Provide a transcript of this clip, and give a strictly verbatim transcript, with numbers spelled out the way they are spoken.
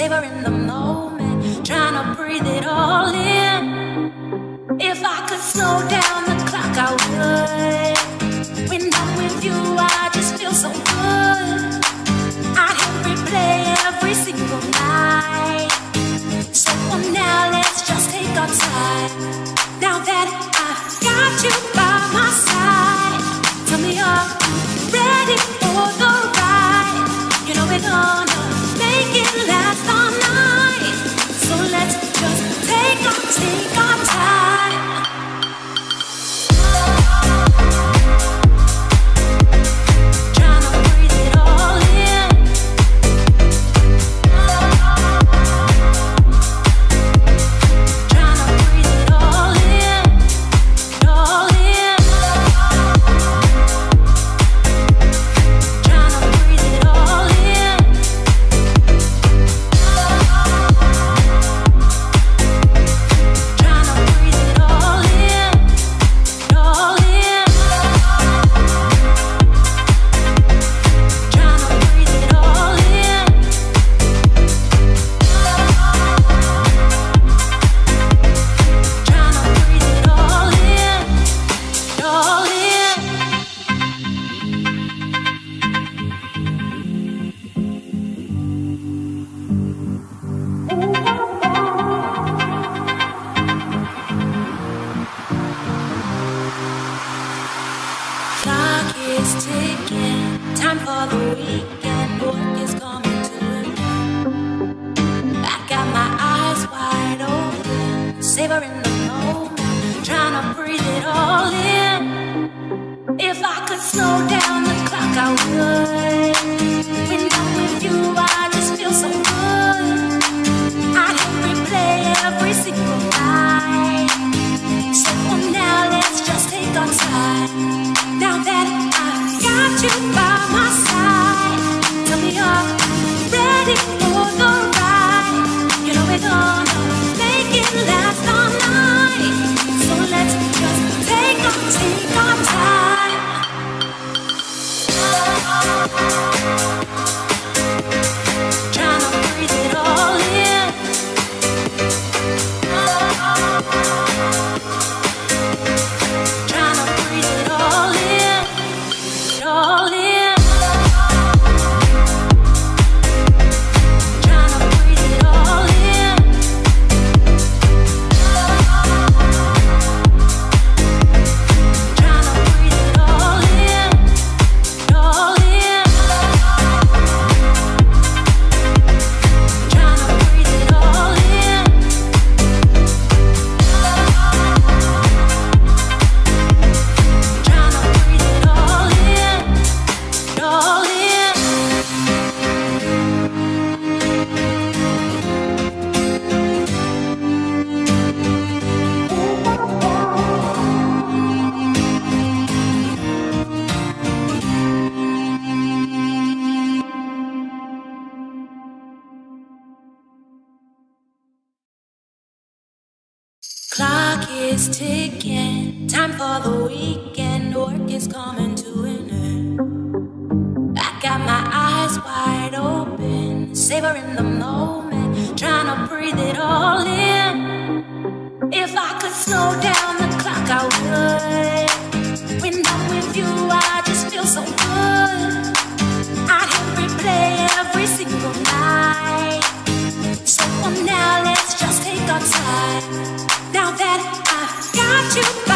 savoring the moment, trying to breathe it all in. If I could slow down the clock, I would. When I'm with you, I just feel so good. I'd hit replay every single night. So for now, let's just take our time. Now that I've got you by my side, tell me, are you ready for the ride? You know we're gonna make it last all night. So let's just take our, take our time. Clock is ticking, time for the weekend. Work is coming to an end. I got my eyes wide open, savoring the moment, trying to breathe it all in. If I could slow down the clock, I would. When I'm with you, I just feel so good. I'd hit replay every single night. So for now, let's just take our time. Now that I've got you